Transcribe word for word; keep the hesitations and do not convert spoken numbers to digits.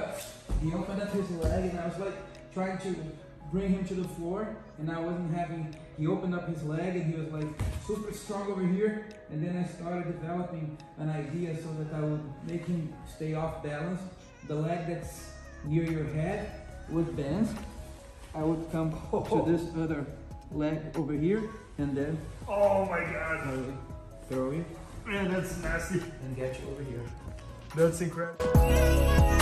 up, he opened up his leg, and I was like trying to bring him to the floor, and I wasn't having, he opened up his leg and he was like super strong over here, and then I started developing an idea so that I would make him stay off balance. The leg that's near your head would bend. I would come oh. to this other leg over here, and then oh my god, I would throw you. Man, that's nasty. And get you over here. That's incredible.